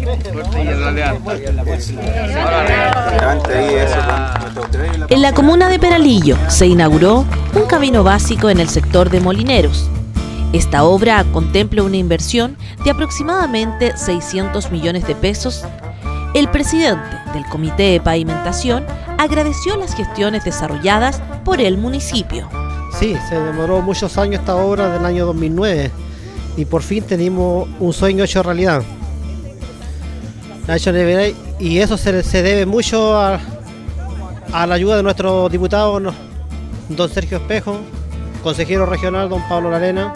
En la comuna de Peralillo se inauguró un camino básico en el sector de Molineros. Esta obra contempla una inversión de aproximadamente 600 millones de pesos. El presidente del Comité de Pavimentación agradeció las gestiones desarrolladas por el municipio. Sí, se demoró muchos años esta obra del año 2009 y por fin tenemos un sueño hecho realidad. Y eso se debe mucho a la ayuda de nuestro diputado, don Sergio Espejo, consejero regional, don Pablo Larena,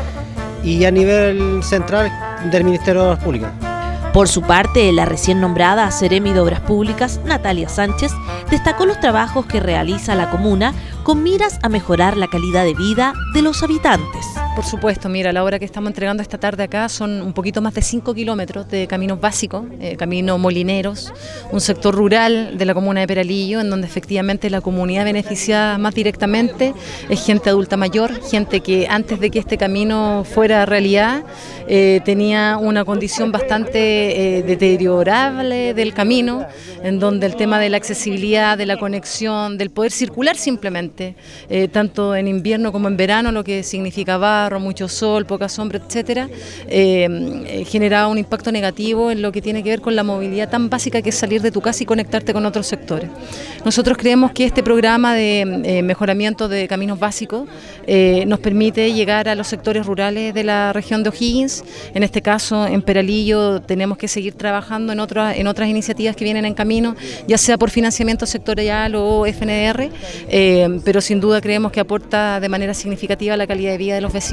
y a nivel central del Ministerio de Obras Públicas. Por su parte, la recién nombrada Seremi de Obras Públicas, Natalia Sánchez, destacó los trabajos que realiza la comuna con miras a mejorar la calidad de vida de los habitantes. Por supuesto, mira, la obra que estamos entregando esta tarde acá son un poquito más de 5 kilómetros de caminos básicos, camino Molineros, un sector rural de la comuna de Peralillo, en donde efectivamente la comunidad beneficiada más directamente es gente adulta mayor, gente que antes de que este camino fuera realidad tenía una condición bastante deteriorable del camino, en donde el tema de la accesibilidad, de la conexión, del poder circular simplemente, tanto en invierno como en verano, lo que significa barro, mucho sol, poca sombra, etcétera, generaba un impacto negativo en lo que tiene que ver con la movilidad tan básica que es salir de tu casa y conectarte con otros sectores. Nosotros creemos que este programa de mejoramiento de caminos básicos nos permite llegar a los sectores rurales de la región de O'Higgins. En este caso, en Peralillo, tenemos que seguir trabajando en otras iniciativas que vienen en camino, ya sea por financiamiento sectorial o FNDR, pero sin duda creemos que aporta de manera significativa a la calidad de vida de los vecinos.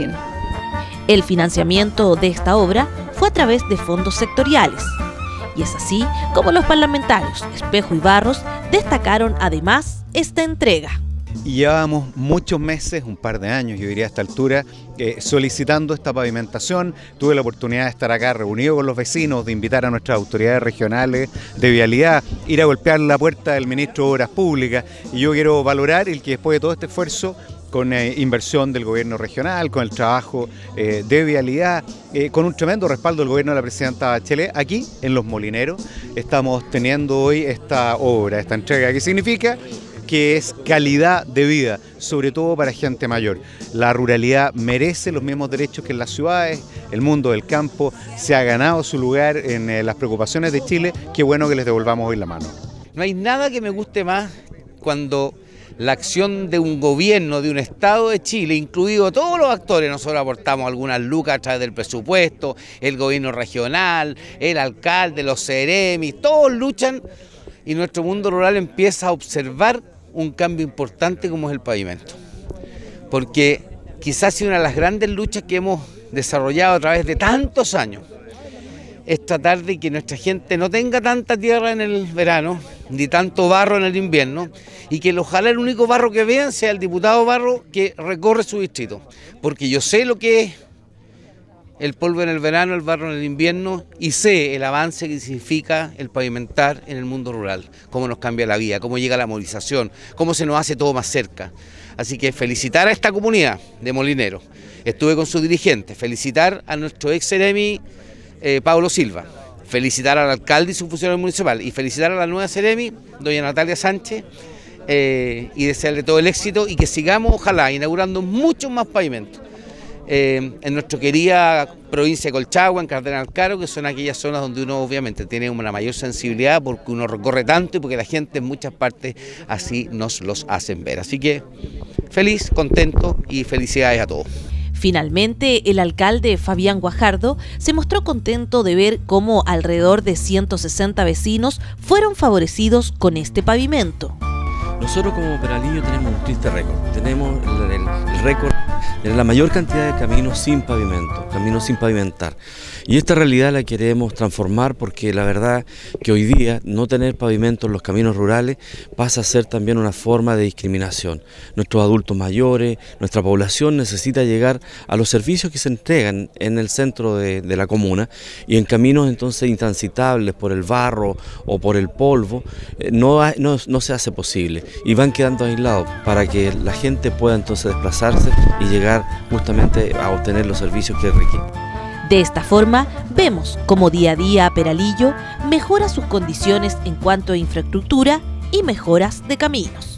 El financiamiento de esta obra fue a través de fondos sectoriales. Y es así como los parlamentarios Espejo y Barros destacaron además esta entrega. Y llevábamos muchos meses, un par de años, yo diría a esta altura, solicitando esta pavimentación. Tuve la oportunidad de estar acá reunido con los vecinos, de invitar a nuestras autoridades regionales de vialidad, ir a golpear la puerta del ministro de Obras Públicas. Y yo quiero valorar el que después de todo este esfuerzo, con inversión del gobierno regional, con el trabajo de vialidad, con un tremendo respaldo del gobierno de la presidenta Bachelet, aquí en Los Molineros estamos teniendo hoy esta obra, esta entrega, que significa que es calidad de vida, sobre todo para gente mayor. La ruralidad merece los mismos derechos que en las ciudades, el mundo del campo se ha ganado su lugar en las preocupaciones de Chile. Qué bueno que les devolvamos hoy la mano. No hay nada que me guste más cuando la acción de un gobierno, de un Estado de Chile, incluido todos los actores, nosotros aportamos algunas lucas a través del presupuesto, el gobierno regional, el alcalde, los seremis, todos luchan y nuestro mundo rural empieza a observar un cambio importante como es el pavimento. Porque quizás una de las grandes luchas que hemos desarrollado a través de tantos años es tratar de que nuestra gente no tenga tanta tierra en el verano, ni tanto barro en el invierno, y que ojalá el único barro que vean sea el diputado Barro que recorre su distrito. Porque yo sé lo que es el polvo en el verano, el barro en el invierno, y sé el avance que significa el pavimentar en el mundo rural, cómo nos cambia la vida, cómo llega la movilización, cómo se nos hace todo más cerca. Así que felicitar a esta comunidad de Molineros, estuve con sus dirigentes, felicitar a nuestro ex Seremi Pablo Silva, felicitar al alcalde y su funcionario municipal y felicitar a la nueva Seremi, doña Natalia Sánchez, y desearle todo el éxito y que sigamos, ojalá, inaugurando muchos más pavimentos en nuestra querida provincia de Colchagua, en Cardenal Caro, que son aquellas zonas donde uno obviamente tiene una mayor sensibilidad porque uno recorre tanto y porque la gente en muchas partes así nos los hacen ver. Así que feliz, contento y felicidades a todos. Finalmente, el alcalde Fabián Guajardo se mostró contento de ver cómo alrededor de 160 vecinos fueron favorecidos con este pavimento. Nosotros como Peralillo tenemos un triste récord, tenemos el récord de la mayor cantidad de caminos sin pavimento, caminos sin pavimentar. Y esta realidad la queremos transformar porque la verdad que hoy día no tener pavimento en los caminos rurales pasa a ser también una forma de discriminación. Nuestros adultos mayores, nuestra población necesita llegar a los servicios que se entregan en el centro de la comuna y en caminos entonces intransitables por el barro o por el polvo no se hace posible y van quedando aislados para que la gente pueda entonces desplazarse y llegar justamente a obtener los servicios que requieren. De esta forma, vemos cómo día a día Peralillo mejora sus condiciones en cuanto a infraestructura y mejoras de caminos.